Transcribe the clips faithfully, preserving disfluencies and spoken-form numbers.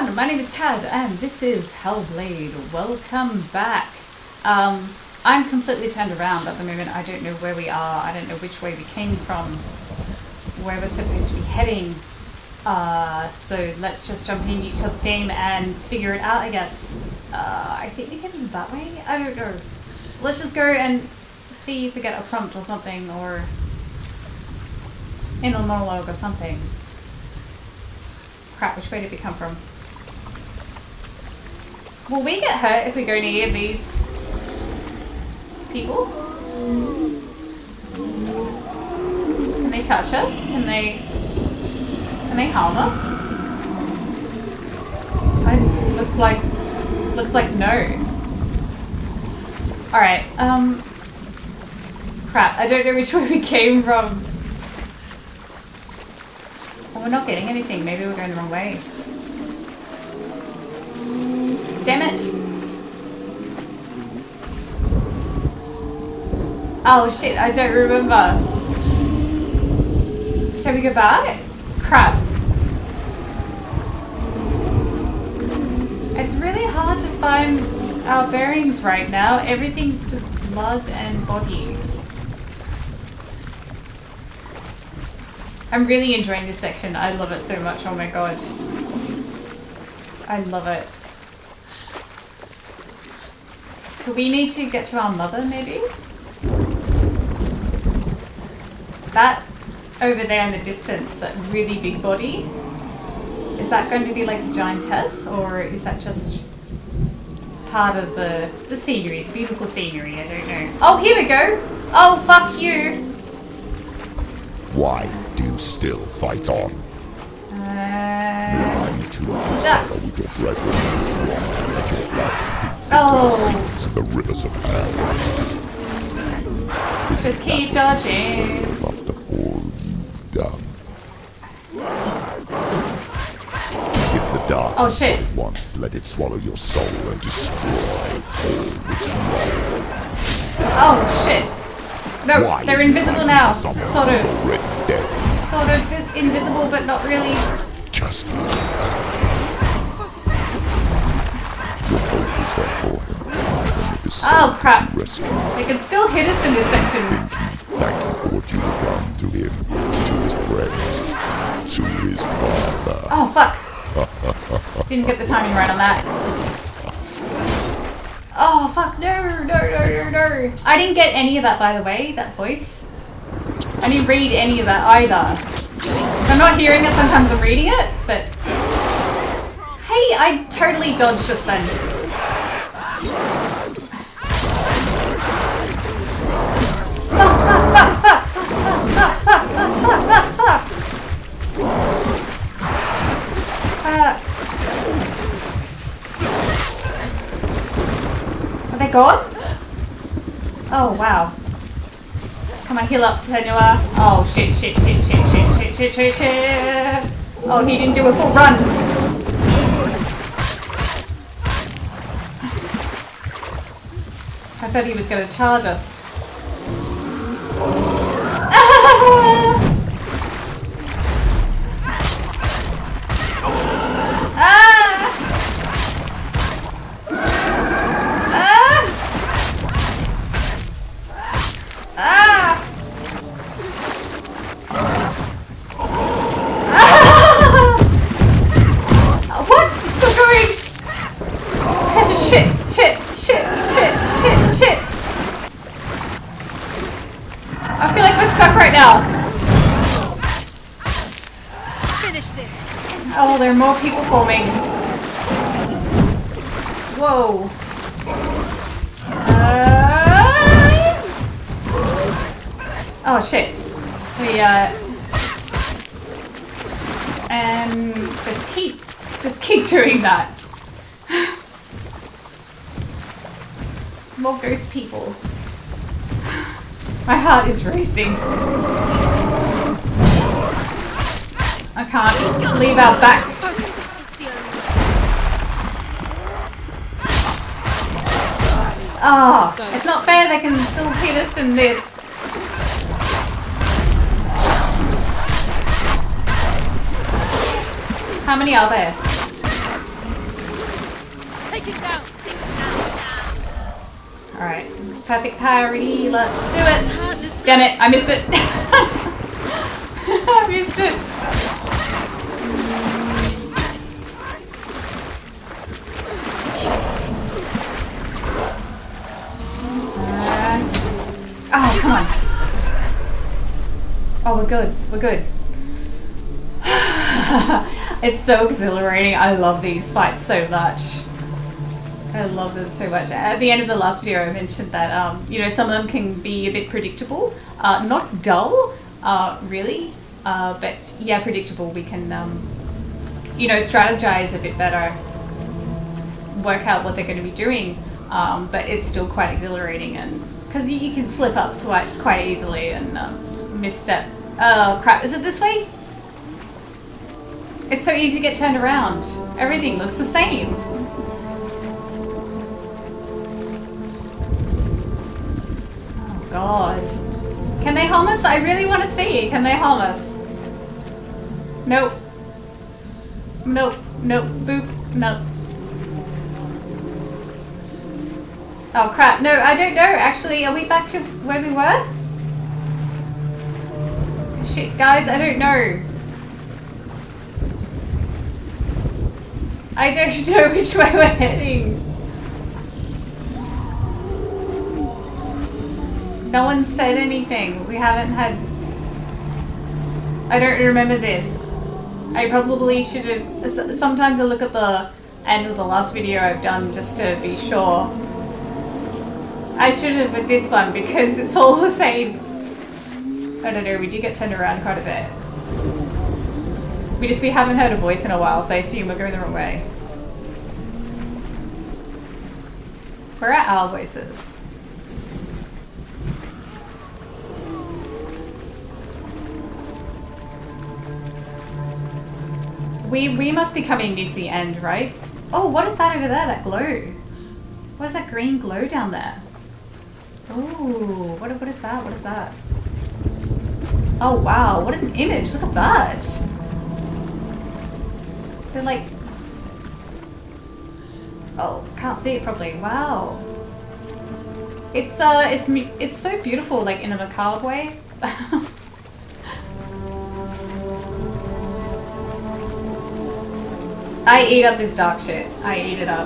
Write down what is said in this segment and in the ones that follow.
everyone, my name is Cad and this is Hellblade. Welcome back. Um, I'm completely turned around at the moment. I don't know where we are. I don't know which way we came from, where we're supposed to be heading. Uh, so let's just jump in each other's game and figure it out, I guess. Uh, I think we can do that way? I don't know. Let's just go and see if we get a prompt or something, or in a monologue or something. Crap, which way did we come from? Will we get hurt if we go near these people? Can they touch us? Can they... Can they harm us? I, looks like... Looks like no. Alright, um... crap, I don't know which way we came from. Well, we're not getting anything. Maybe we're going the wrong way. Damn it! Oh shit, I don't remember. Shall we go back? Crap. It's really hard to find our bearings right now. Everything's just blood and bodies. I'm really enjoying this section. I love it so much. Oh my god. I love it. So we need to get to our mother, maybe? That over there in the distance, that really big body, is that going to be like the giantess, or is that just part of the, the scenery, the beautiful scenery? I don't know. Oh, here we go! Oh, fuck you! Why do you still fight on? Uh, Why too concerned with your brethren who want to let your blood seep into oh. the seas and the rivers of hell? Is Just keep dodging. After all you've done. If the dark oh, shit. once let it swallow your soul and destroy all that you are. Oh shit. No, Why they're invisible now. Sort of. Already dead. Sort of invisible, but not really. Just your hope is there for him. Oh crap. Rescue. They can still hit us in this section. Thank you for what you have done to him, to his friends, to his father. Oh fuck. Didn't get the timing right on that. Oh fuck, no, no, no, no, no. I didn't get any of that, by the way, that voice. I didn't read any of that either. If I'm not hearing it, sometimes I'm reading it, but... Hey, I totally dodged just then. Fuck, fuck, fuck, fuck, fuck, fuck, fuck, fuck, fuck, fuck, fuck, fuck. Are they gone? Oh, wow. Come on, heal up, Senua. Oh, shit, shit, shit, shit, shit, shit, shit, shit, shit. Oh, he didn't do a full run. I thought he was going to charge us. Oh, there are more people forming. Whoa. Uh... Oh shit. We uh and just keep just keep doing that. More ghost people. My heart is racing. I can't leave our back. Ah, oh, it's not fair they can still hit us in this. How many are there? Take it down. Take it down. Alright. Perfect parry. Let's do it. Damn it. I missed it. I missed it. Uh, oh, come on. Oh, we're good. We're good. It's so exhilarating. I love these fights so much. I love them so much. At the end of the last video, I mentioned that um, you know, some of them can be a bit predictable, uh, not dull, uh, really, uh, but yeah, predictable. We can, um, you know, strategize a bit better, work out what they're going to be doing, um, but it's still quite exhilarating, and because you, you can slip up quite quite easily and um, misstep. Oh crap! Is it this way? It's so easy to get turned around. Everything looks the same. God. Can they harm us? I really want to see. Can they harm us? Nope. Nope. Nope. Boop. Nope. Oh crap. No, I don't know. Actually, are we back to where we were? Shit, guys, I don't know. I don't know which way we're heading. No one said anything. We haven't had... I don't remember this. I probably should have... Sometimes I look at the end of the last video I've done just to be sure. I should have with this one because it's all the same. I don't know, we did get turned around quite a bit. We just we haven't heard a voice in a while, so I assume we're going the wrong way. Where are our voices? We, we must be coming near to the end, right? Oh, what is that over there, that glow? What is that green glow down there? Oh, what, what is that? What is that? Oh wow, what an image, look at that! They're like... Oh, can't see it properly, wow. It's, uh, it's, it's so beautiful, like in a macabre way. I eat up this dark shit. I eat it up.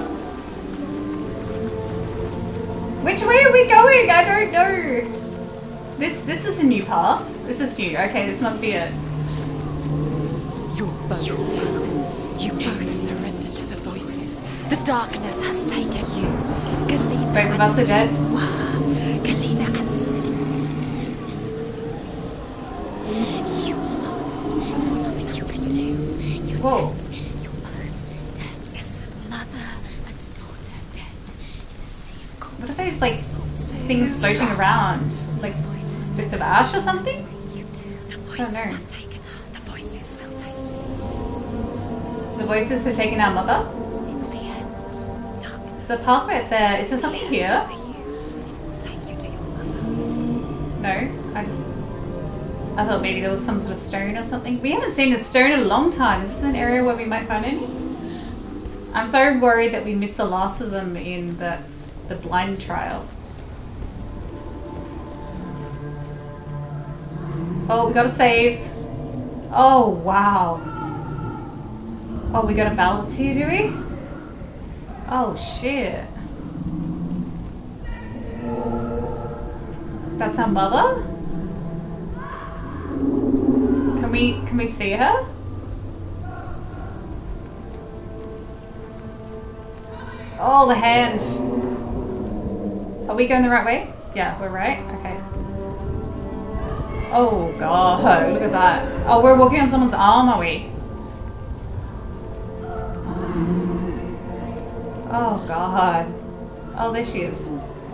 Which way are we going? I don't know. This this is a new path. This is new. Okay, this must be it. You're both dead. You both surrendered to the voices. The darkness has taken you. Galena Both of us are dead. Galena and Senua. You almost. There's nothing you can do. You're Whoa. dead. What are those, like, things floating around? Like, bits of ash or something? I don't know. The voices have taken our mother? It's the end. There's a pathway up there. Is there something here? No, I just... I thought maybe there was some sort of stone or something. We haven't seen a stone in a long time. Is this an area where we might find any? I'm so worried that we missed the last of them in the... the blind trial. Oh, we gotta save. Oh, wow. Oh, we got a balance here, do we? Oh, shit. That's our mother? Can we, can we see her? Oh, the hand. Are we going the right way? Yeah, we're right? Okay. Oh god, look at that. Oh, we're walking on someone's arm, are we? Oh god. Oh, there she is.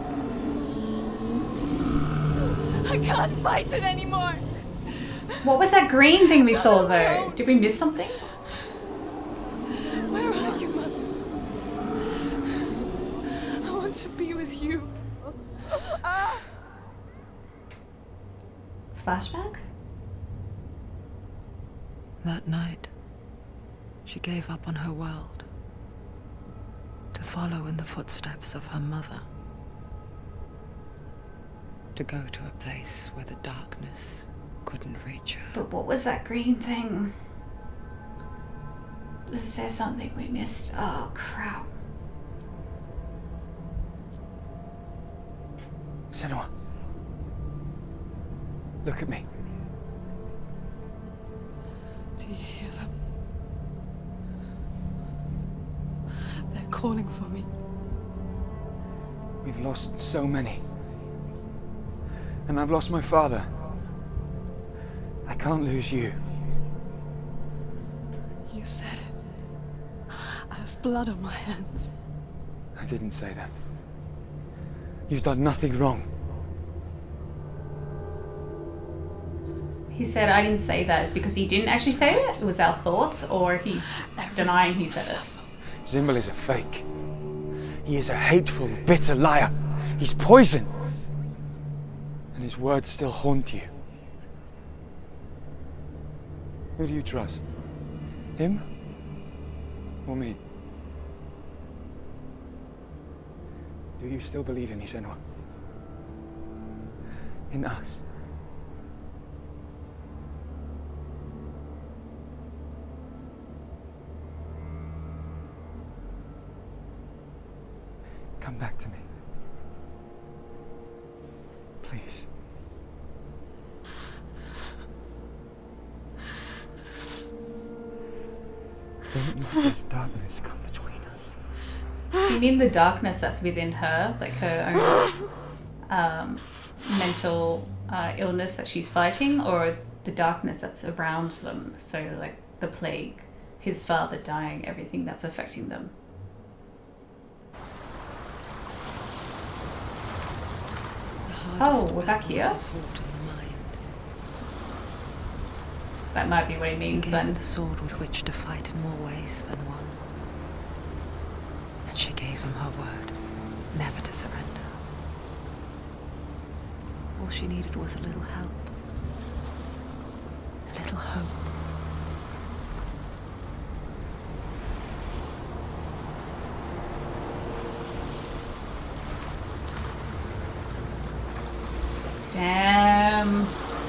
I can't fight it anymore. What was that green thing we saw though? Did we miss something? Where are you, Mother? I want to be with you. Flashback? That night, she gave up on her world to follow in the footsteps of her mother. To go to a place where the darkness couldn't reach her. But what was that green thing? Is there something we missed? Oh, crap. Senua. Look at me. Do you hear them? They're calling for me. We've lost so many. And I've lost my father. I can't lose you. You said it. I have blood on my hands. I didn't say that. You've done nothing wrong. He said I didn't say that. It's because he didn't actually say it? It was our thoughts, or he's denying he said it? Zimbel is a fake. He is a hateful, bitter liar. He's poison. And his words still haunt you. Who do you trust? Him? Or me? Do you still believe in me, Senua? In us? Come back to me. Please. Don't let this darkness come between us. So you mean the darkness that's within her, like her own um, mental uh, illness that she's fighting, or the darkness that's around them? So like the plague, his father dying, everything that's affecting them. Oh, we're back here? That might be what he means he gave then. her the sword with which to fight in more ways than one. And she gave him her word, never to surrender. All she needed was a little help. A little hope. Damn.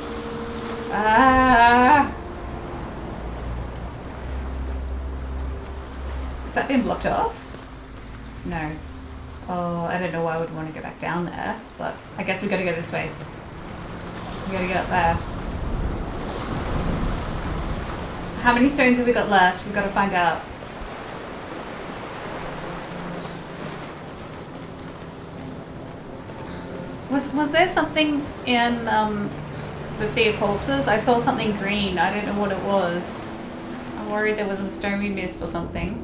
Ah. Has that been blocked off? No. Oh, I don't know why I would want to go back down there, but I guess we gotta go this way. We gotta get up there. How many stones have we got left? We've got to find out. Was was there something in um, the Sea of Corpses? I saw something green. I don't know what it was. I'm worried there was a stone we missed or something.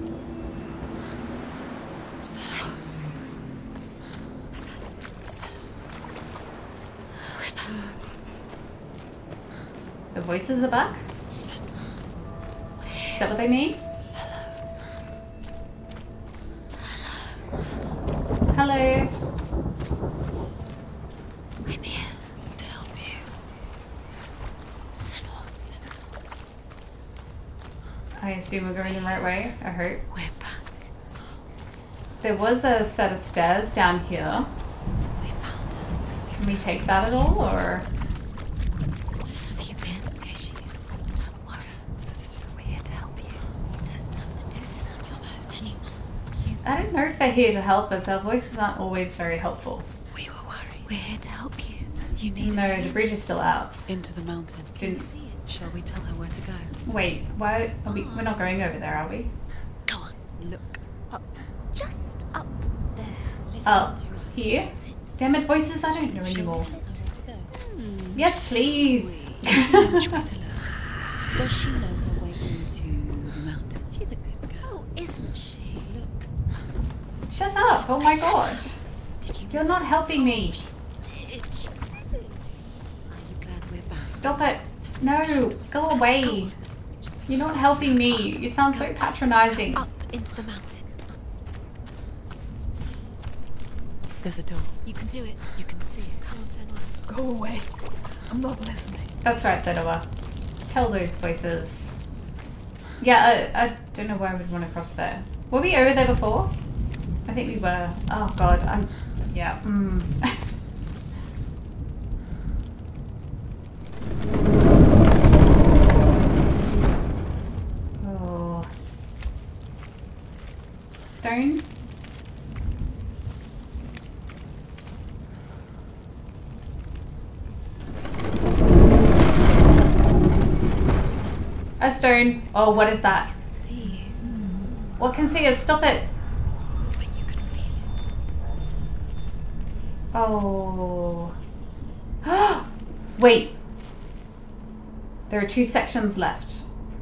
The voices are back? Is that what they mean? Hello. I'm here to help you. Senua. I assume we're going the right way. I hope. We're back. There was a set of stairs down here. We found her. Can we take that at all, or? Have you been? Here she is. Don't worry. We're here to help you. You don't have to do this on your own anymore. You... I don't know if they're here to help us. Our voices aren't always very helpful. We were worried. We're here to help you. You need No, the bridge is still out. into the mountain. Can you see it? Shall we tell her where to go? Wait, why are we? We're not going over there, are we? Go on. Look up. Just up there. Listen Up to us. here? Sit. Damn it, voices! I don't know anymore. Yes, please. Which way to look? Does she know her way into the mountain? She's a good girl, isn't she? Look. Shut up! Oh my god! Did you You're not helping me. Did she did? Are you glad we're back? Stop it! No, go away. You're not helping me. You sound so patronizing. Up into the mountain. There's a door. You can do it. You can see it. Come on, Senua. Go away. I'm not listening. That's right, Senua. Tell those voices. Yeah, I, I don't know why I would want to cross there. Were we over there before? I think we were. Oh god, I'm... Yeah, mm. Oh. Stone? A stone. Oh, what is that? See, What can see us? Stop it! but you can feel it. Oh. Wait. There are two sections left.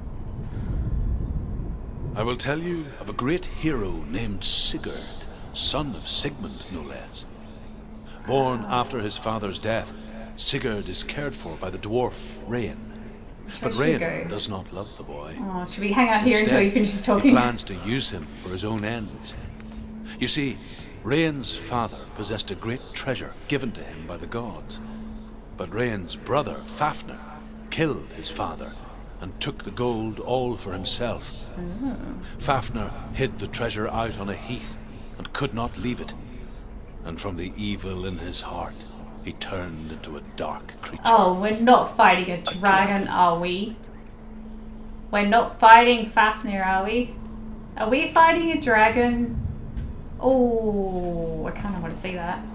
I will tell you of a great hero named Sigurd, son of Sigmund, no less. Born after his father's death, Sigurd is cared for by the dwarf Rain. But Where should we Rain go? does not love the boy. Oh, should we hang out here Instead, until he finishes talking? He plans to use him for his own ends. You see, Rain's father possessed a great treasure given to him by the gods. But Rain's brother, Fafnir, killed his father and took the gold all for himself. Oh. Fafnir hid the treasure out on a heath and could not leave it. And from the evil in his heart, he turned into a dark creature. Oh, we're not fighting a dragon, are we? We're not fighting Fafnir, are we? Are we fighting a dragon? Oh, I kind of want to see that.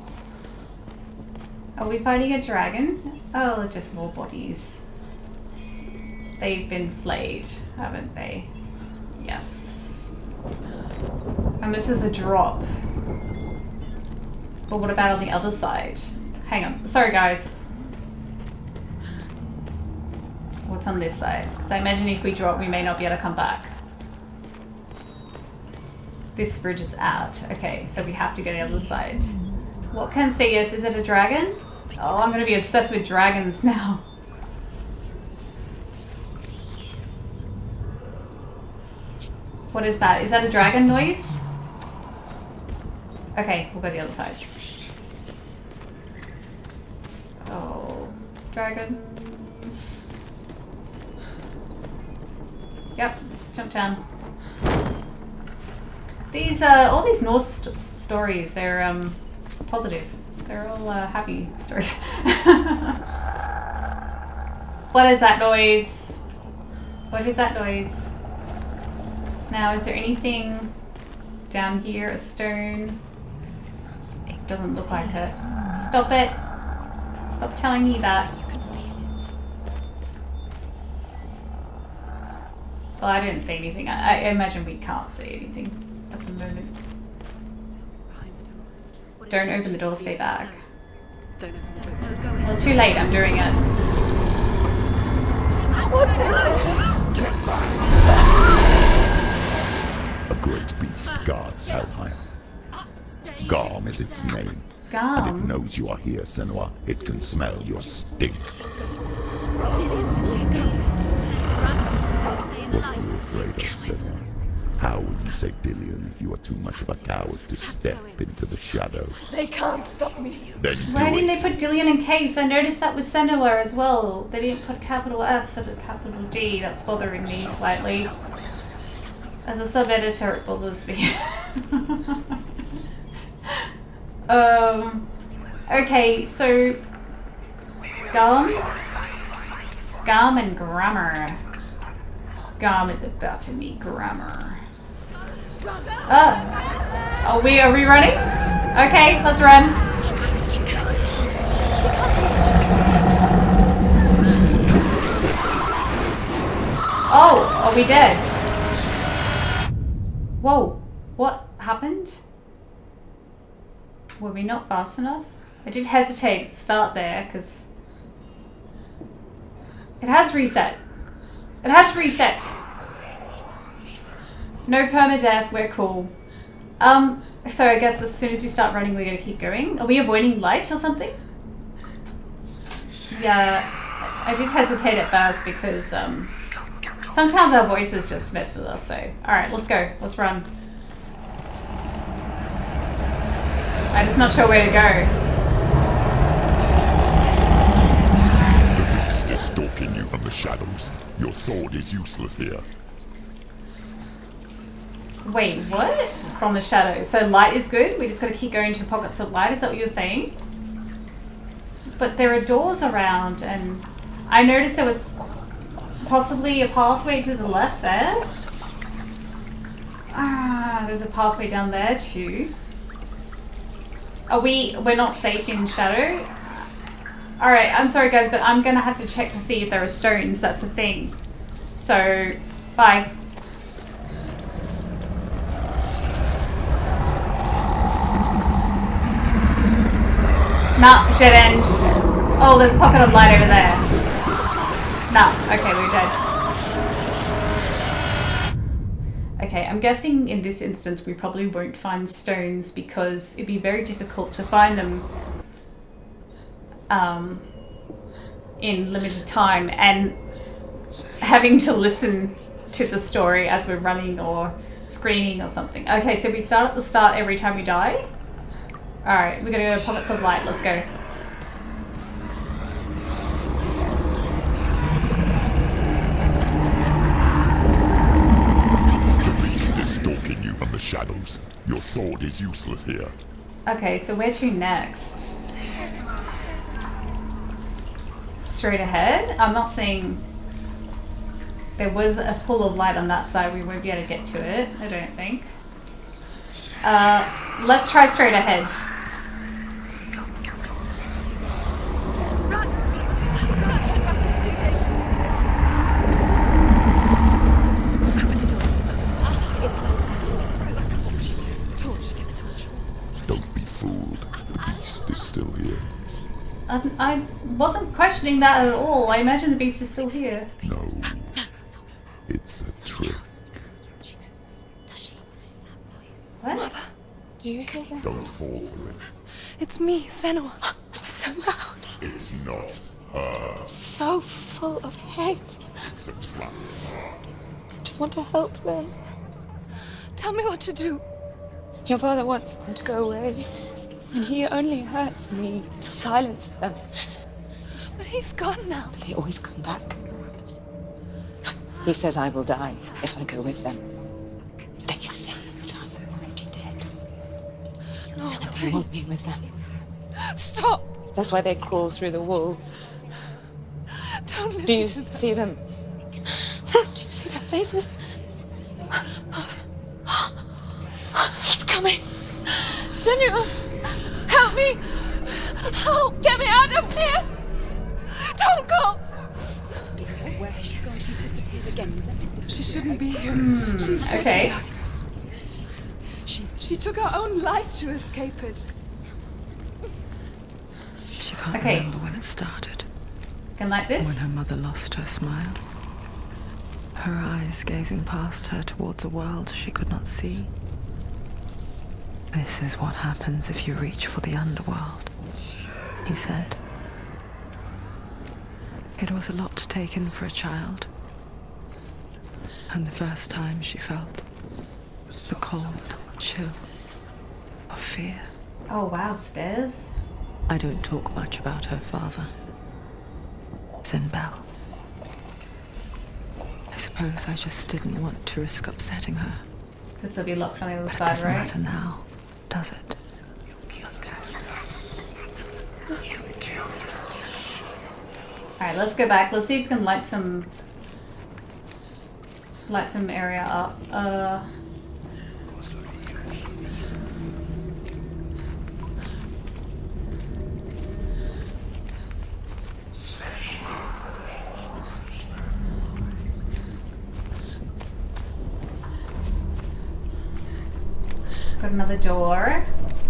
Are we fighting a dragon? Oh, they're just more bodies. They've been flayed, haven't they? Yes. And this is a drop. But what about on the other side? Hang on. Sorry, guys. What's on this side? Because I imagine if we drop, we may not be able to come back. This bridge is out. Okay, so we have to go to the other side. What can see us? Is it a dragon? Oh, I'm going to be obsessed with dragons now. What is that? Is that a dragon noise? Okay, we'll go to the other side. Oh, dragons. Yep, jump down. These, uh, all these Norse st stories, they're, um, positive. They're all, uh, happy stories. What is that noise? What is that noise? Now, is there anything down here? A stone? It doesn't look like it. Stop it! Stop telling me that. Well, I didn't see anything. I, I imagine we can't see anything at the moment. Someone's behind the door. Don't open the door, stay back. Don't open the door. Don't go in. Well, too late, I'm doing it. What's in there? A great beast guards Helheim. Garm is its name. And it Gum. knows you are here, Senua. It can smell your stink. What are you afraid of, Senua? How will you save Dillion if you are too much of a coward to step into the shadows? They can't stop me. Then Why do didn't it. they put Dillion in case? I noticed that with Senua as well. They didn't put capital S and a capital D. That's bothering me slightly. As a sub-editor, it bothers me. um, okay, so... Gum? Gum and grammar. Gum is about to meet grammar. Oh! Are we, are we running? Okay, let's run. Oh, are we dead? Whoa, what happened? Were we not fast enough? I did hesitate at the start there, because it has reset. It has reset. No permadeath, we're cool. Um, so I guess as soon as we start running, we're gonna keep going. Are we avoiding light or something? Yeah, I did hesitate at first because, um, sometimes our voices just mess with us, so... Alright, let's go. Let's run. I'm just not sure where to go. The beast is stalking you from the shadows. Your sword is useless here. Wait, what? From the shadows. So light is good? We just gotta keep going to pockets of light? Is that what you're saying? But there are doors around, and I noticed there was possibly a pathway to the left there. Ah, there's a pathway down there too. Are we, we're not safe in shadow? Alright, I'm sorry guys, but I'm gonna have to check to see if there are stones, that's the thing. So, bye. Nah, dead end. Oh, there's a pocket of light over there. Nah, okay, we're dead. Okay, I'm guessing in this instance we probably won't find stones because it'd be very difficult to find them um, in limited time, and having to listen to the story as we're running or screaming or something. Okay, so we start at the start every time we die. Alright, we're gonna go to pockets of light, let's go. Stalking you from the shadows. Your sword is useless here. Okay, so where to next? Straight ahead? I'm not seeing... There was a pool of light on that side. We won't be able to get to it, I don't think. Uh, let's try straight ahead. Um, I wasn't questioning that at all. I imagine the beast is still here. No, it's a trick. What? Mother, do you hear that? Don't fall for it. It's me, Senua. It's so loud. It's not her. So full of hate. It's a trap. I just want to help them. Tell me what to do. Your father wants them to go away. And he only hurts me to silence them. But he's gone now. But they always come back. He says I will die if I go with them. They say that I'm already dead. No, and they want me with them. Stop! That's why they crawl through the walls. Don't listen. Do you to see them? them? Do you see their faces? He's coming. Senua! Help me! Help! Get me out of here! Don't go! Where has she gone? She's disappeared again. She shouldn't be here. Mm, She's okay. She, she took her own life to escape it. She can't Okay. remember when it started. Can like this? When her mother lost her smile. Her eyes gazing past her towards a world she could not see. This is what happens if you reach for the underworld, he said. It was a lot to take in for a child. And the first time she felt the cold chill of fear. Oh wow, stairs. I don't talk much about her father. Zinbel. I suppose I just didn't want to risk upsetting her. This will be locked on the other But it side, doesn't right? matter now, does it? Alright, let's go back. Let's see if we can light some light some area up. Uh Got another door.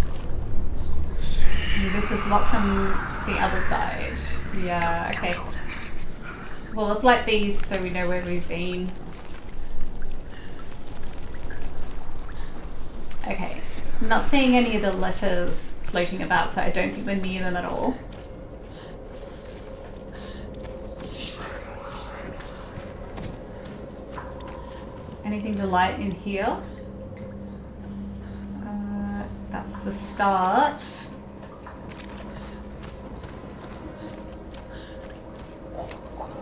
And this is locked from the other side. Yeah, okay. Well, let's light these so we know where we've been. Okay. I'm not seeing any of the letters floating about, so I don't think we're near them at all. Anything to light in here? Uh, that's the start.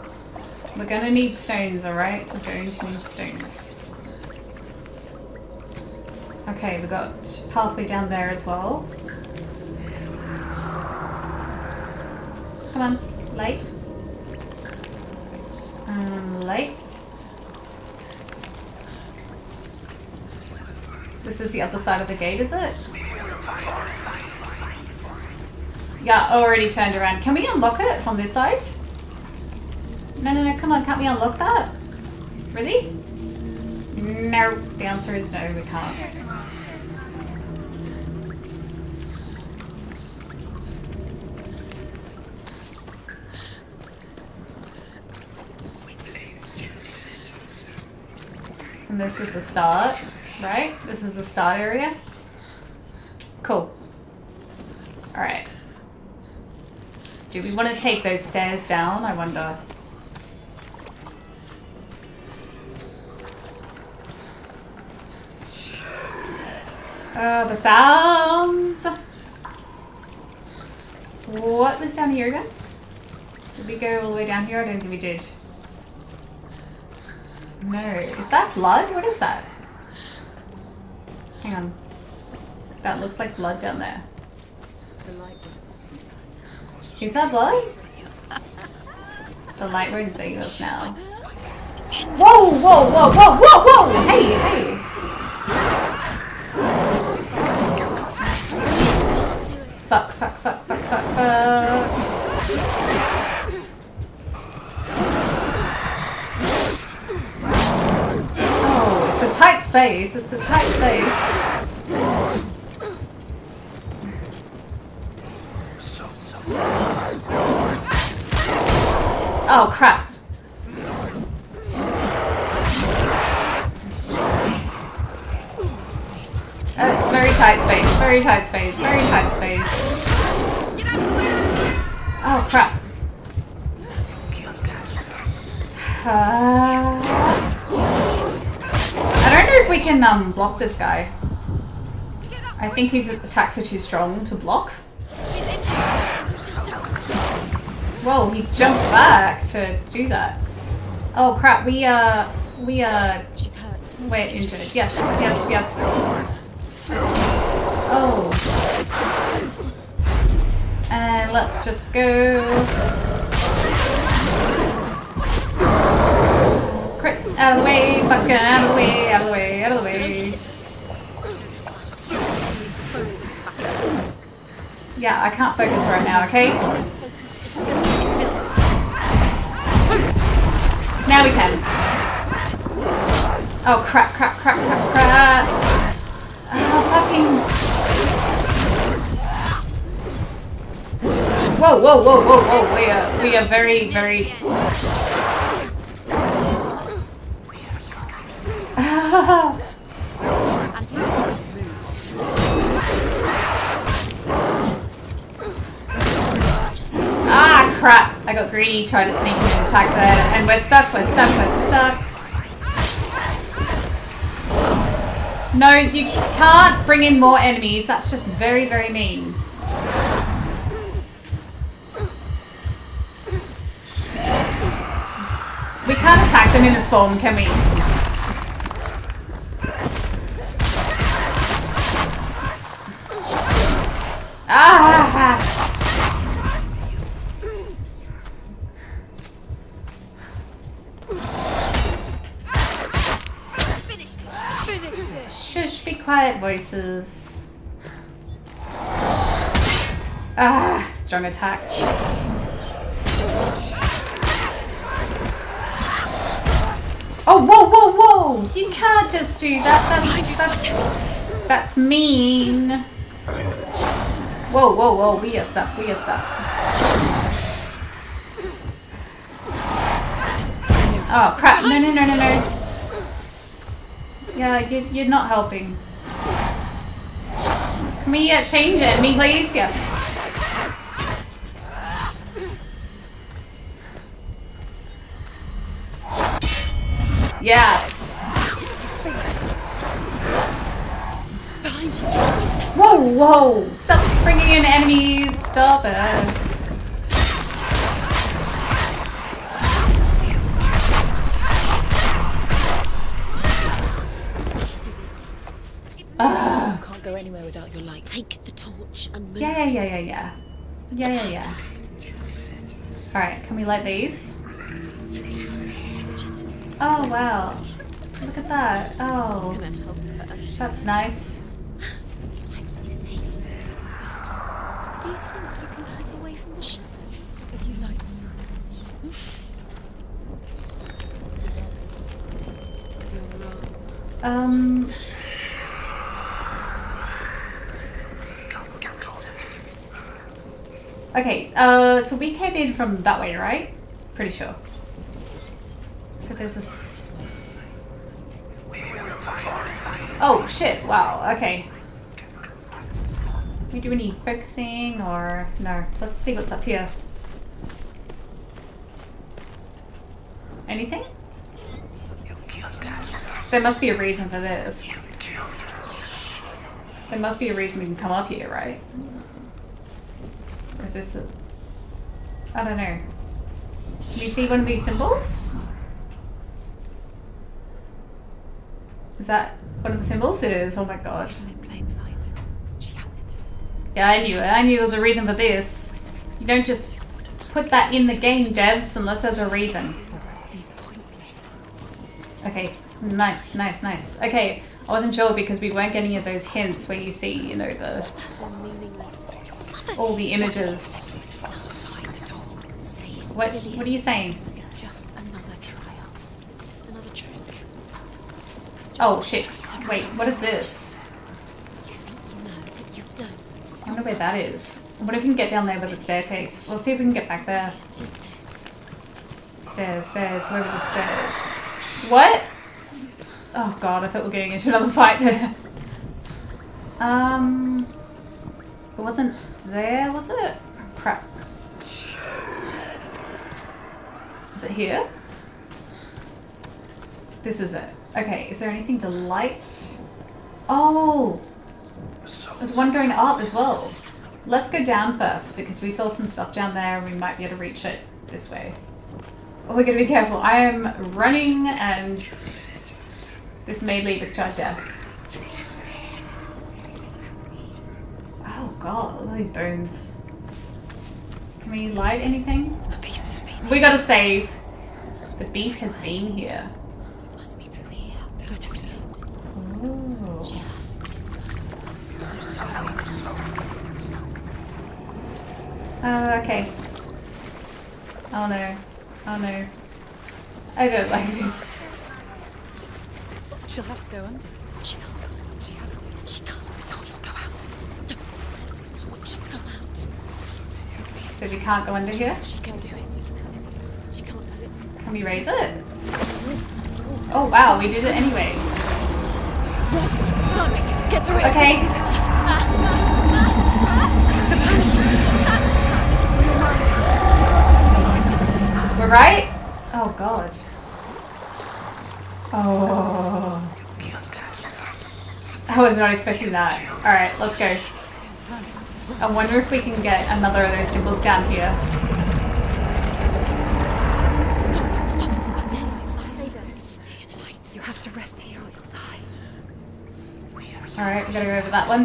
We're gonna need stones, alright? We're going to need stones. Okay, we've got pathway down there as well. Come on, light. Um, light. This is the other side of the gate, is it? Yeah, already turned around. Can we unlock it from this side? No, no, no, come on, can't we unlock that? Really? No, the answer is no, we can't. And this is the start, right? This is the start area. Cool. Alright. Do we want to take those stairs down? I wonder. Uh, the sounds! What was down here again? Did we go all the way down here? I don't think we did. No. Is that blood? What is that? Hang on. That looks like blood down there. Is that blood? The light won't save us now. Whoa, whoa, whoa, whoa, whoa, whoa! Hey, hey! Fuck, fuck, fuck, fuck, fuck, fuck. Oh, it's a tight space. It's a tight space. Oh, crap. Oh, it's very tight space, very tight space, very tight space. Oh, crap. Uh, I don't know if we can um, block this guy. I think his attacks are too strong to block. Whoa, he jumped back to do that. Oh crap, we uh, we uh, we're injured. Yes, yes, yes. Oh. And let's just go. Crit, out of the way, fucking out of the way, out of the way, out of the way. Yeah, I can't focus right now, okay? Now we can. Oh crap, crap, crap, crap, crap. Oh, fucking. Whoa, whoa, whoa, whoa, whoa. We are, we are very, very. Ah, crap. I got greedy, tried to sneak in and attack there. And we're stuck, we're stuck, we're stuck. No, you can't bring in more enemies. That's just very, very mean. We can't attack them in this form, can we? Ah! Shush, be quiet, voices. Ah, strong attack. Oh, whoa, whoa, whoa! You can't just do that. That's that's that's mean. Whoa, whoa, whoa! We are stuck. We are stuck. Oh crap! No, no, no, no, no. Yeah, you're, you're not helping. Can we uh, change it? Me, please? Yes. Yes. Whoa, whoa! Stop bringing in enemies. Stop it. Ugh. You can't go anywhere without your light. Take the torch and move. Yeah, yeah, yeah, yeah, yeah, yeah, yeah. All right, can we light these? Oh wow! Look at that. Oh, that's nice. Do you think you can keep away from the shadows if you light the torch? You're wrong. Um. Okay, uh, so we came in from that way, right? Pretty sure. So there's a... S oh, shit, wow, okay. Can we do any focusing or... No, let's see what's up here. Anything? There must be a reason for this. There must be a reason we can come up here, right? Or is this a... I don't know. Can you see one of these symbols? Is that one of the symbols? It is. Oh my god. In plain sight. She has it. Yeah, I knew it. I knew there was a reason for this. You don't just put that in the game, devs, unless there's a reason. These pointless. Okay. Nice, nice, nice. Okay. I wasn't sure because we weren't getting any of those hints where you see, you know, the... They're meaningless. all the images. What, what are you saying? It's just another trial. Just another trick. Oh shit. Wait, what is this? You think you know, but you don't. I wonder where that is. What if we can get down there with the staircase? Let's see if we can get back there. Isn't it? Stairs, stairs, where are the stairs? What? Oh god, I thought we were getting into another fight there. Um... It wasn't there, was it? Crap. Is it here? This is it. Okay, is there anything to light? Oh! There's one going up as well. Let's go down first because we saw some stuff down there and we might be able to reach it this way. Oh, we're gonna be careful. I am running and this may lead us to our death. Oh god, all these bones. Can we light anything? The beast has been. We gotta save. The beast has been here. Must be through here. There's a portal. Ooh. Just. Uh, okay. Oh no. Oh no. I don't like this. She'll have to go under. She can't. She has to. She can't. The torch will go out. Don't. The torch will go out. So we can't go under here? She can do it. She can't do it. Can we raise it? Oh wow, we did it anyway. Run, Mick. Get through it. Okay. The panic is. We're right? Oh god. Oh. I was not expecting that. Alright, let's go. I wonder if we can get another of those symbols down here. Stop. Stop. Stop. Stay there. Stay in the light. You have to rest here. Alright, we gotta go over that one.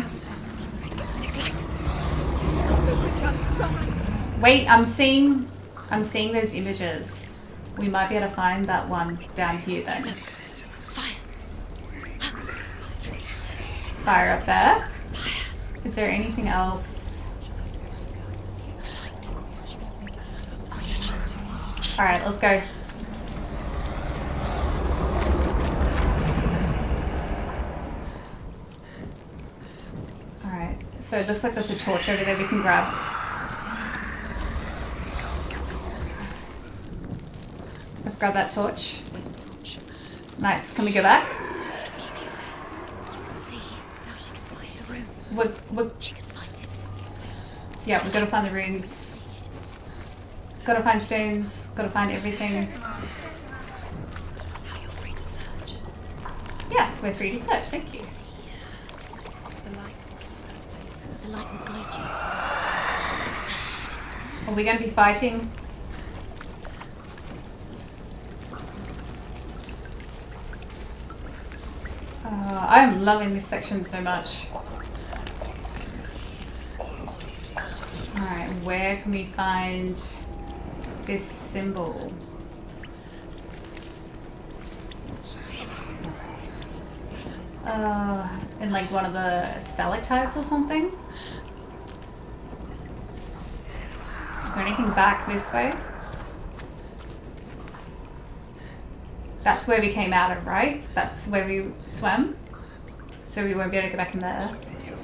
Let's go quick. Run. Run. Wait, I'm seeing... I'm seeing those images. We might be able to find that one down here then. Fire. Fire up there. Is there anything else? Alright, let's go. Alright, so it looks like there's a torch over there we can grab. Let's grab that torch. Where's the torch? Nice. Can we go back? Keep you safe. See, now she can find the room. What, what? She can find it. Yeah, we've got to find the runes. Got to find stones. Got to find everything. Now you're free to search. Yes, we're free to search. Thank you. The light will keep us safe. The light will guide you. Are we going to be fighting? Uh, I'm loving this section so much. Alright, where can we find this symbol? Uh, in like one of the stalactites or something? Is there anything back this way? That's where we came out of, right? That's where we swam? So we won't be able to go back in there.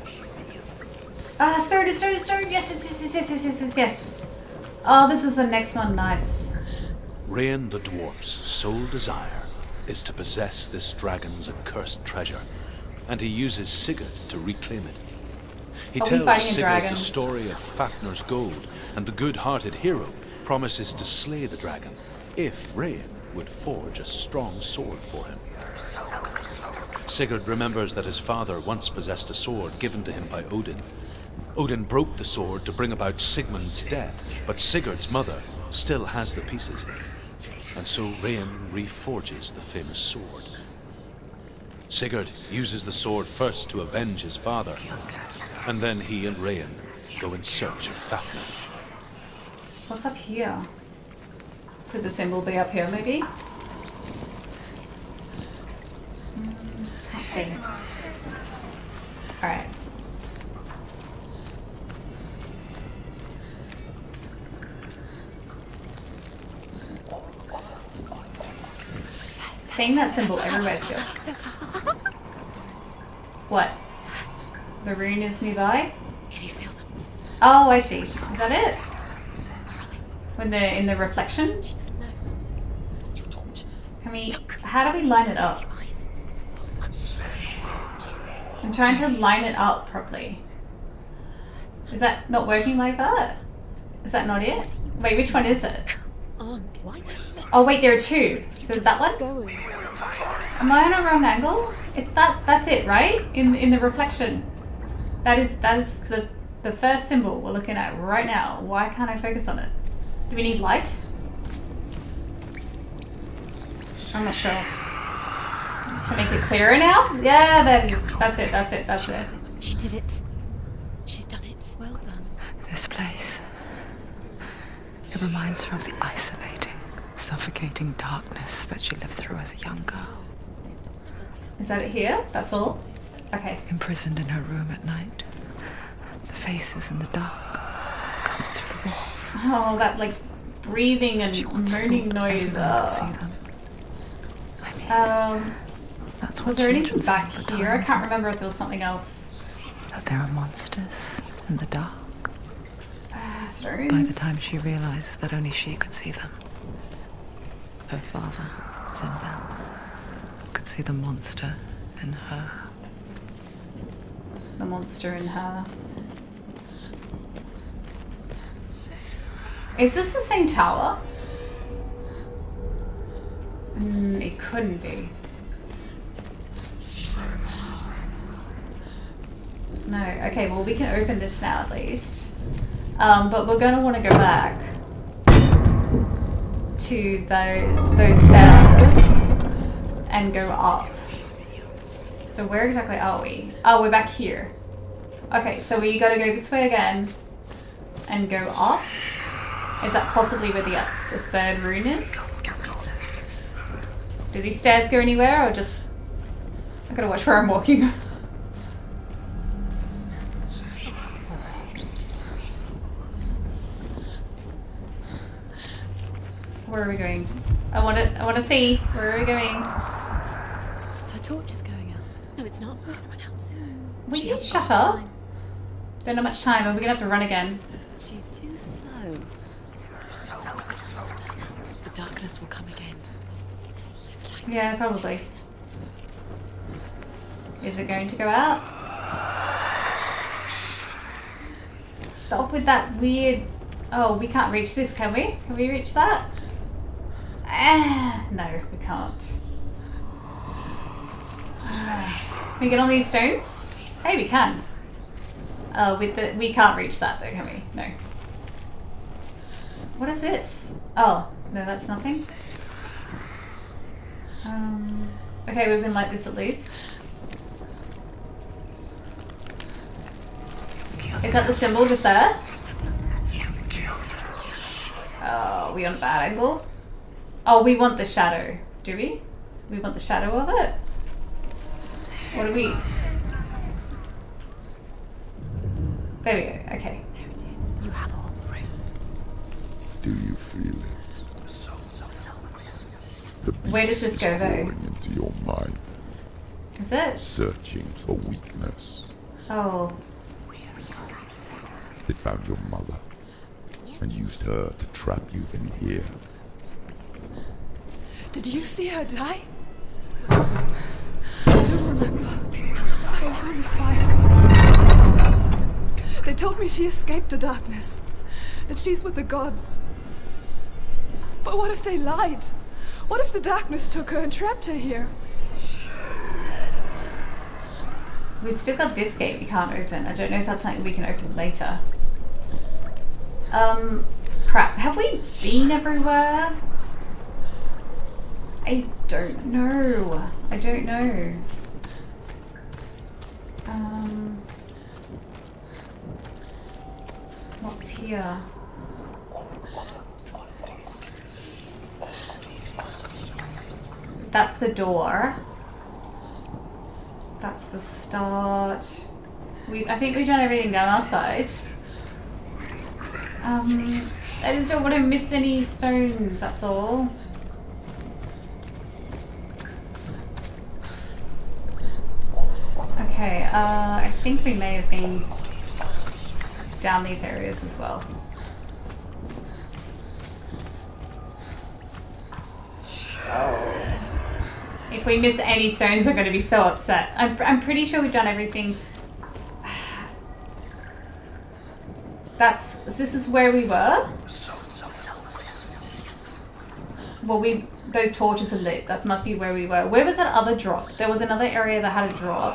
Ah, stone, stone, stone! Yes, yes, yes, yes, yes, yes, yes, yes! Oh, this is the next one, nice. Rain the dwarf's sole desire is to possess this dragon's accursed treasure, and he uses Sigurd to reclaim it. He Are we tells fighting a Sigurd dragon? the story of Fafnir's gold, and the good-hearted hero promises to slay the dragon if Rain would forge a strong sword for him. Sigurd remembers that his father once possessed a sword given to him by Odin. Odin broke the sword to bring about Sigmund's death, but Sigurd's mother still has the pieces, and so Rain reforges the famous sword. Sigurd uses the sword first to avenge his father, and then he and Rain go in search of Fafnir. What's up here? Could the symbol be up here, maybe? Mm, let's see. Alright. Seeing that symbol everywhere still. What? The rune is nearby? Can you feel them? Oh, I see. Is that it? When they're in the reflection? She doesn't know. Your torch. Can we... How do we line it up? Your eyes. I'm trying to line it up properly. Is that not working like that? Is that not it? Wait, which one is it? On. Why? Oh wait, there are two. So is that one? Going. Am I on a wrong angle? It's that. That's it, right? In in the reflection. That is that is the the first symbol we're looking at right now. Why can't I focus on it? Do we need light? I'm not sure. To make it clearer now? Yeah, that is. That's it. That's it. That's it. She did it. She's done it. Well done. This place. It reminds her of the isolating, suffocating darkness that she lived through as a young girl. Is that it here? That's all? Okay. Imprisoned in her room at night. The faces in the dark coming through the walls. Oh, that like breathing and She wants moaning to noise. everyone to see Ugh. them. I mean, Um, that's what was there anything children say back all the here? I time, can't isn't remember if there was something else. it? That there are monsters in the dark. Ah, stones. By the time she realized that only she could see them, her father, Senua, could see the monster in her. The monster in her. Is this the same tower? Mm, it couldn't be. No. Okay, well we can open this now at least. Um, but we're going to want to go back to those, those stairs and go up. So where exactly are we? Oh, we're back here. Okay, so we got to go this way again and go up. Is that possibly where the, uh, the third rune is? Do these stairs go anywhere or just... I gotta watch where I'm walking. Where are we going? I want to. I want to see. Where are we going? Her torch is going out. No, it's not. We're gonna run out soon. Will She you hasn't shut got much up? time. Don't have much time. Are we gonna have to run again? She's too slow. The darkness will come again. Yeah, probably. Is it going to go out? Stop with that weird... Oh, we can't reach this, can we? Can we reach that? Ah, no, we can't. Ah, can we get on these stones? Hey, we can. Uh, with the... We can't reach that though, can we? No. What is this? Oh, no, that's nothing. Um, okay, we've been like this at least. Is that the symbol just there? Oh, are we on a bad angle? Oh, we want the shadow. Do we? We want the shadow of it? What do we... There we go, okay. There it is. You have all the rooms. Do you feel it? The Where does this beast go, is though? pouring into your mind, Is it? searching for weakness. Oh. It found your mother and used her to trap you in here. Did you see her die? I don't remember. I was only five. They told me she escaped the darkness, that she's with the gods. But what if they lied? What if the darkness took her and trapped her here? We've still got this gate we can't open. I don't know if that's something we can open later. Um, crap. Have we been everywhere? I don't know. I don't know. Um, what's here? That's the door. That's the start. We, I think we've done everything down our side. Um, I just don't want to miss any stones, that's all. Okay, uh, I think we may have been down these areas as well. Oh. If we miss any stones, I'm going to be so upset. I'm, I'm pretty sure we've done everything. That's, this is where we were? Well, we, those torches are lit. That must be where we were. Where was that other drop? There was another area that had a drop.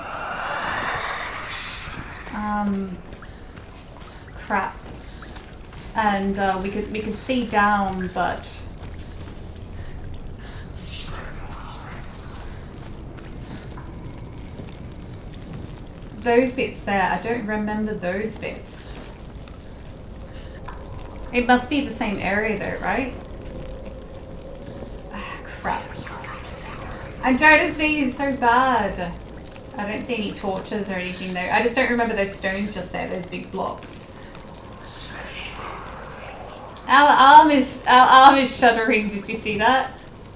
Um, crap. And uh, we could we could see down, but those bits there, I don't remember those bits. It must be the same area though, right? Ah, crap. I'm trying to see so bad. I don't see any torches or anything though. I just don't remember those stones just there, those big blocks. Our arm is our arm is shuddering, did you see that?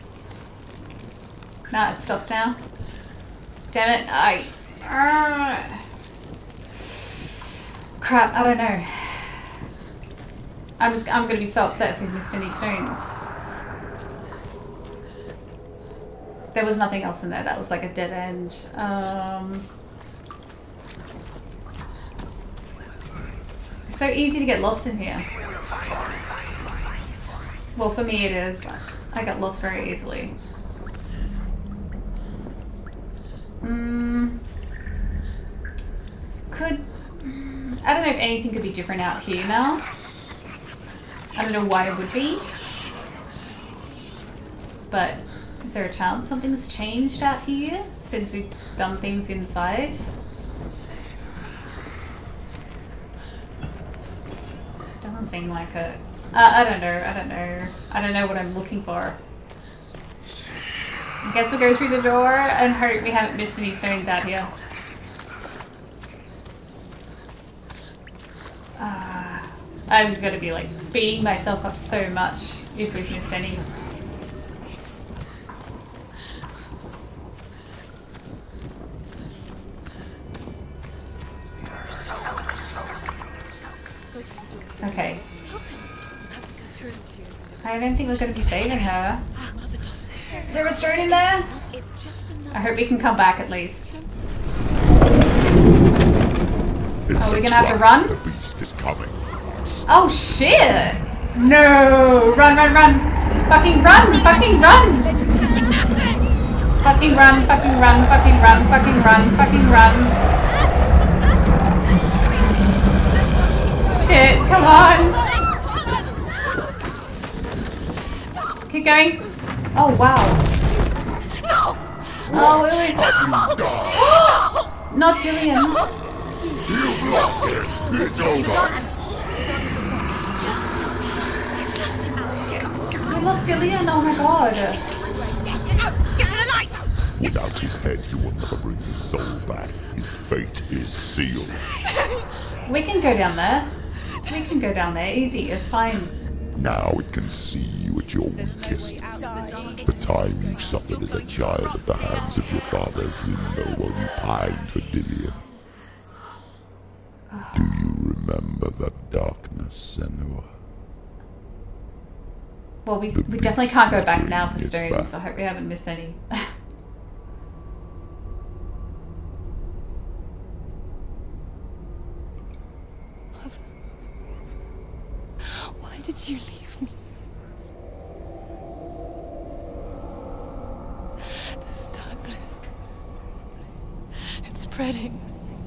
Nah, it's stopped now. Damn it, I uh, crap, I don't know. I'm just I'm gonna be so upset if we missed any stones. There was nothing else in there, that was like a dead end. Um, it's so easy to get lost in here. Well, for me it is. I get lost very easily. Mm, could... I don't know if anything could be different out here now. I don't know why it would be. But is there a chance something's changed out here since we've done things inside? Doesn't seem like it. Uh, I don't know, I don't know. I don't know what I'm looking for. I guess we'll go through the door and hope we haven't missed any stones out here. Uh, I'm gonna be like beating myself up so much if we've missed any. Okay. I don't think we're going to be saving her. Is there a stone in there? I hope we can come back at least. Are we going to have to run? The beast is coming. Oh shit! No! Run, run, run! Fucking run! Fucking run! Fucking run, fucking run, fucking run, fucking run, fucking run. Shit, come on! Keep going. Oh wow. No! Oh, wait, wait. Not Dillian. lost him! It's over! We lost Dillian, oh my god. Get to the light! Without his head, you will never bring his soul back. His fate is sealed. We can go down there. We can go down there, easy, it's fine. Now it can see you at your weakest. The time you suffered as a child at the hands of your fathers, you know while you pined for Dillian. Do you remember that darkness, Senua? Well, we, we definitely can't go back now for Bring it stones, back. so I hope we haven't missed any. Mother, why did you leave me? This darkness, it's spreading.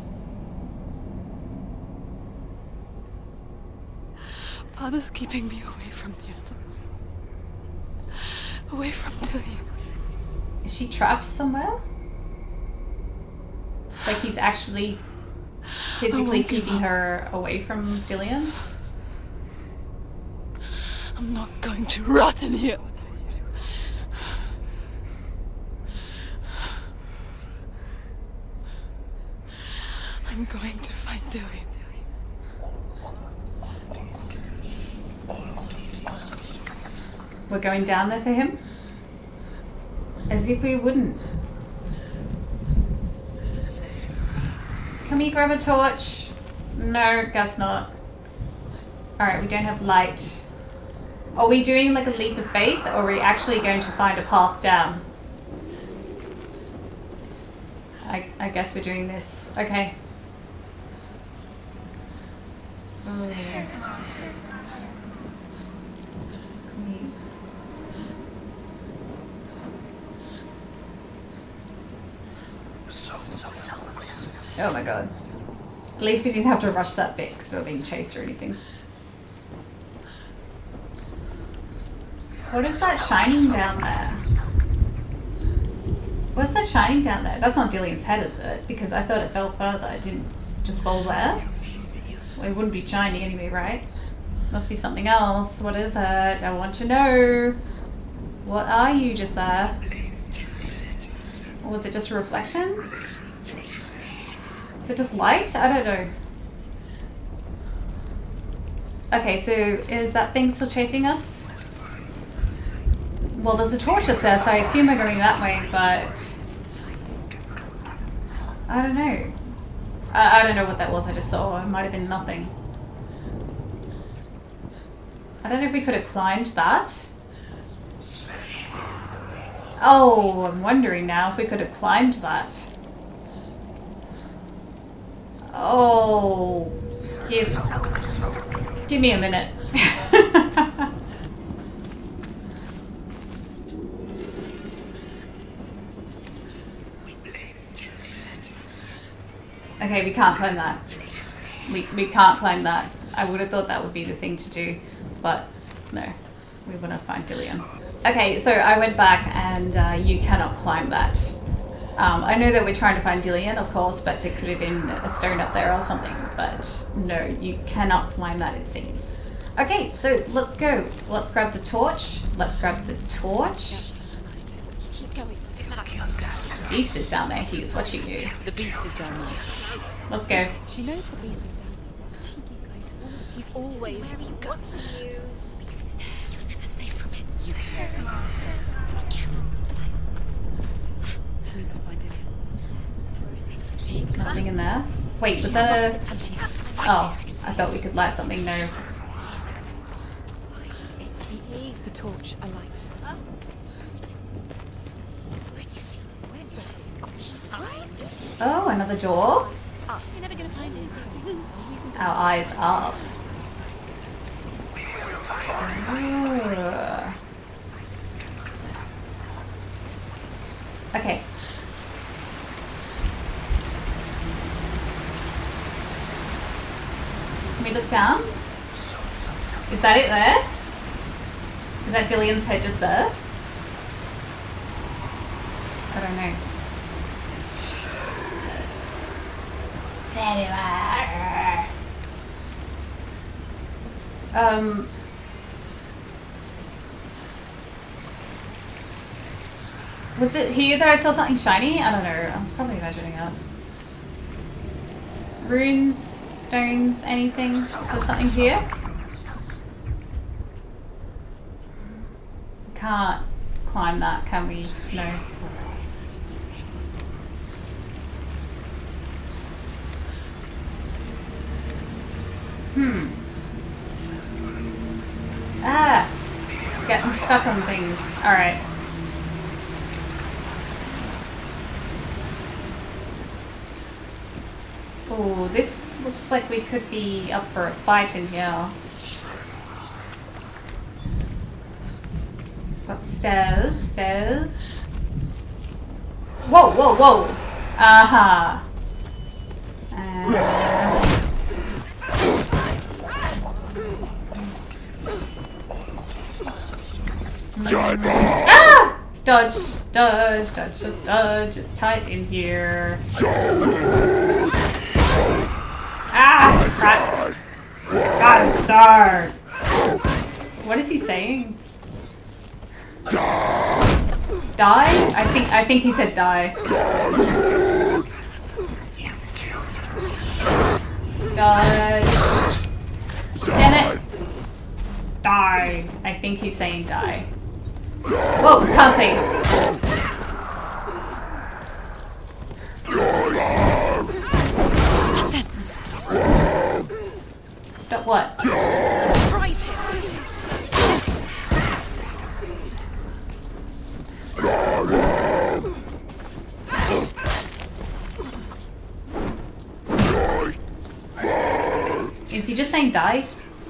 Father's keeping me away from the others. Away from Dillian. Is she trapped somewhere? Like he's actually physically keeping her away from Dillian? I'm not going to rot in here. I'm going to find Dillian. We're going down there for him? As if we wouldn't. Can we grab a torch? No, guess not. Alright, we don't have light. Are we doing like a leap of faith, or are we actually going to find a path down? I, I guess we're doing this. Okay. Oh. Oh my god. At least we didn't have to rush that bit because we were being chased or anything. What is that shining down there? What's that shining down there? That's not Dillian's head, is it? Because I thought it fell further. It didn't just fall there. Well, it wouldn't be shiny anyway, right? Must be something else. What is it? I want to know. What are you just there? Or was it just a reflection? Is it just light? I don't know. Okay, so is that thing still chasing us? Well, there's a torch that's there, so I assume we're going that way, but I don't know. I, I don't know what that was I just saw. It might have been nothing. I don't know if we could have climbed that. Oh, I'm wondering now if we could have climbed that. Oh, give, give me a minute. Okay, we can't climb that. We, we can't climb that. I would have thought that would be the thing to do, but no, we want to find Dillian. Okay, so I went back and uh, you cannot climb that. Um, I know that we're trying to find Dillian, of course, but there could have been a stone up there or something. But no, you cannot climb that, it seems. Okay, so let's go. Let's grab the torch. Let's grab the torch. Keep going. The beast is down there. He is watching you. The beast is down there. Let's go. She knows the beast is down there. She keep going towards. He's always watching you. The beast is there. You're never safe from him. You can. Be careful. She needs to find him. Where is he? She's gone. Nothing in there. Wait, was that a... Oh, I thought we could light something. No. The torch, a light. Oh, another door. You're never gonna find it. Our eyes up. Ooh. Okay. Can we look down? Is that it there? Is that Dillian's head just there? I don't know. Senua. Um... Was it here that I saw something shiny? I don't know. I was probably imagining it. Runes, stones, anything? Is there something here? Can't climb that, can we? No. Hmm. Ah! Getting stuck on things. Alright. Oh, this looks like we could be up for a fight in here. Got stairs, stairs. Whoa, whoa, whoa! Aha! Uh, ah! Dodge, dodge, dodge, dodge. It's tight in here. Ah! Crap. God darn! What is he saying? Die? I think I think he said die. Die. Damn it! Die. I think he's saying die. Whoa! Can't say. Stop them! Stop what? Is he just saying die?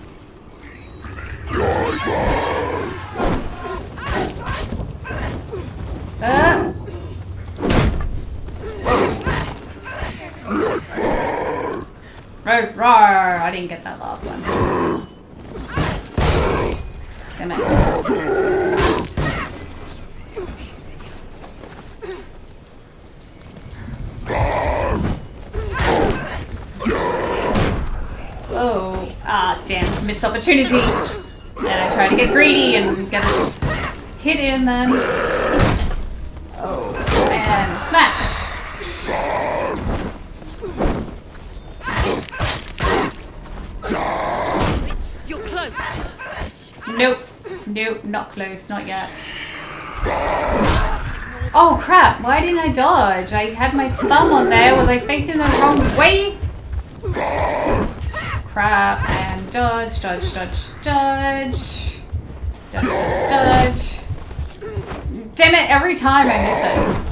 Uh. Roar, roar! I didn't get that last one. Damn it. Oh, ah, damn, missed opportunity. And I try to get greedy and get a hit in then. Oh, and smash. You're close. Nope, nope, not close, not yet. Oh crap, why didn't I dodge? I had my thumb on there. Was I facing the wrong way? Crap, and dodge, dodge, dodge, dodge. Dodge, dodge, dodge. Damn it, every time I miss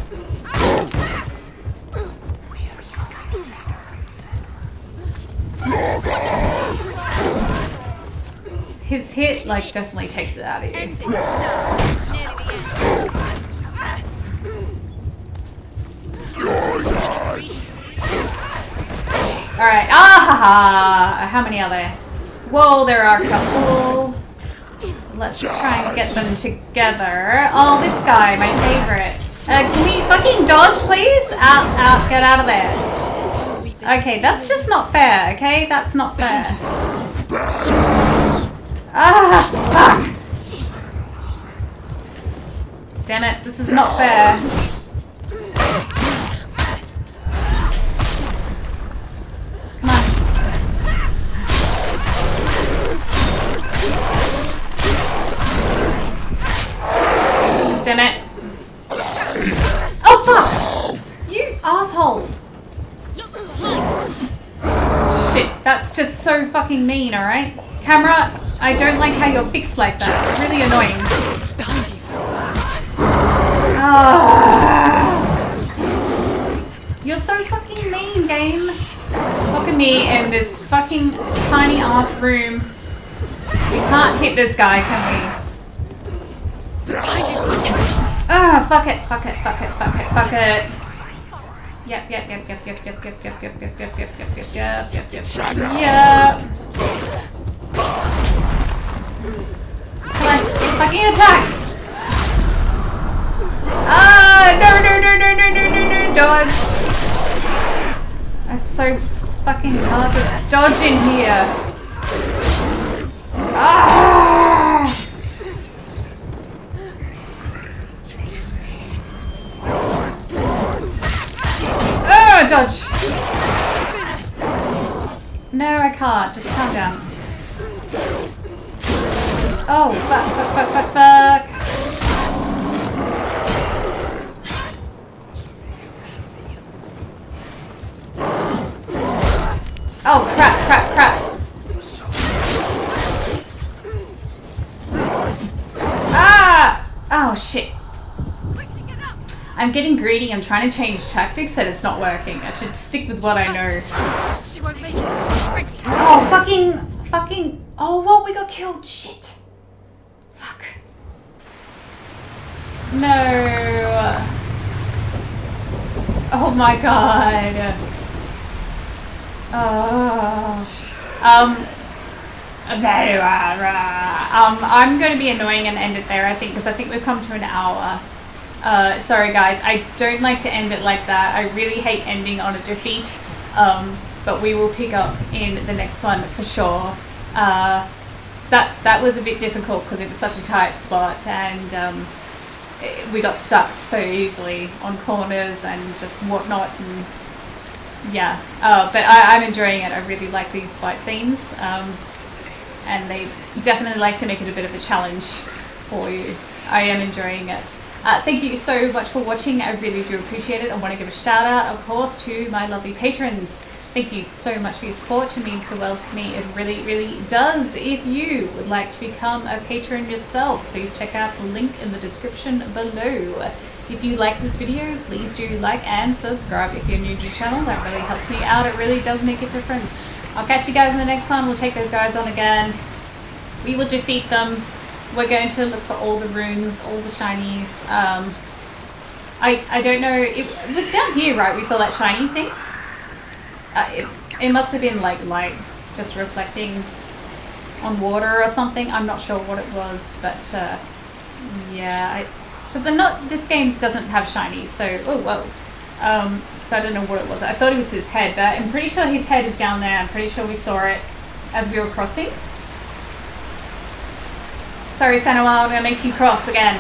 it. His hit, like, definitely takes it out of you. Alright, ah ha ha! How many are there? Whoa, there are a couple. Let's try and get them together. Oh, this guy, my favorite. Uh, can we fucking dodge, please? Out, out, get out of there. Okay, that's just not fair, okay? That's not fair. Ah, fuck! Damn it, this is not fair. Come on. Damn it. Oh, fuck! You asshole! Shit, that's just so fucking mean, alright? Camera, I don't like how you're fixed like that. It's really annoying. Ah. You're so fucking mean, game. Look at me in this fucking tiny ass room. We can't hit this guy, can we? Ah, fuck it, fuck it, fuck it, fuck it, fuck it. Yep, yep, yep, yep, yep, yep, yep, yep, yep, yep, yep, yep, yep, yep, yep, yep, yep, yep. Come on, fucking attack! Ah, no, no, no, no, no, no, no, no, dodge! That's so fucking hard to dodge in here. dodge. No, I can't. Just calm down. Oh, fuck, fuck, fuck, fuck, fuck. Oh, crap, crap, crap. Ah! Oh, shit. I'm getting greedy. I'm trying to change tactics and it's not working. I should stick with what I know. She won't make it. Oh, fucking, fucking. Oh, what? We got killed. Shit. Fuck. No. Oh my god. Oh. Um. Um, I'm going to be annoying and end it there, I think, because I think we've come to an hour. Uh, sorry guys, I don't like to end it like that. I really hate ending on a defeat, um, but we will pick up in the next one for sure. Uh, that that was a bit difficult because it was such a tight spot, and um, it, we got stuck so easily on corners and just whatnot. And yeah, uh, but I, I'm enjoying it. I really like these fight scenes. Um, and they definitely like to make it a bit of a challenge for you. I am enjoying it. Uh, thank you so much for watching. I really do appreciate it. I want to give a shout out, of course, to my lovely patrons. Thank you so much for your support. It means the world to me. It really, really does. If you would like to become a patron yourself, please check out the link in the description below. If you like this video, please do like and subscribe if you're new to the channel. That really helps me out. It really does make a difference. I'll catch you guys in the next one. We'll take those guys on again. We will defeat them. We're going to look for all the runes, all the shinies. Um, I I don't know. It, it was down here, right? We saw that shiny thing. Uh, it, it must have been like light, just reflecting on water or something. I'm not sure what it was, but uh, yeah. I, but they're not. This game doesn't have shinies, so oh whoa. Um, so I don't know what it was. I thought it was his head, but I'm pretty sure his head is down there. I'm pretty sure we saw it as we were crossing. Sorry, Senua, I'm gonna make you cross again.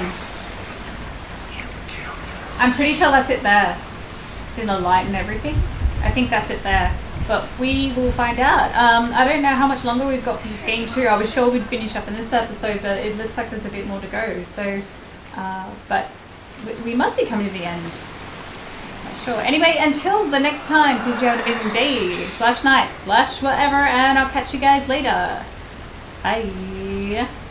I'm pretty sure that's it there. It's in the light and everything. I think that's it there. But we will find out. Um, I don't know how much longer we've got for this game too. I was sure we'd finish up in this episode, but it looks like there's a bit more to go. So, uh, but we must be coming to the end. Sure. Anyway, until the next time, please do have an amazing day, slash night, slash whatever, and I'll catch you guys later. Bye.